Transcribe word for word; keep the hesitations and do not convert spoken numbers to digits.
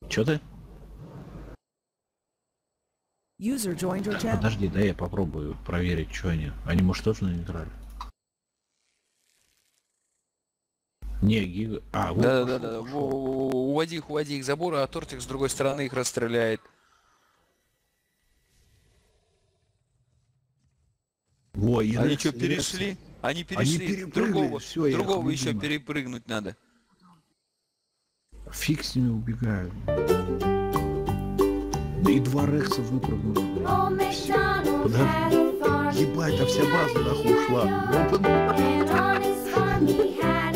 Чё ты? User joined your channel. Подожди, да я попробую проверить, что они. Они, может, тоже на нейтрале? Не, гига... А, вот Да, пошел, да, да, пошел. уводи их, уводи их забора, а Тортик с другой стороны их расстреляет. Во, и Они Рекс, что, и Рекс. перешли? Они перешли. перепрыгнули, другого всё, я их другого еще видимо. перепрыгнуть надо. Фиг с ними убегают. Да и два Рекса выпрыгнули, блядь. Всё. Подожди. Ебать, а вся база нахуй ушла. Вот он.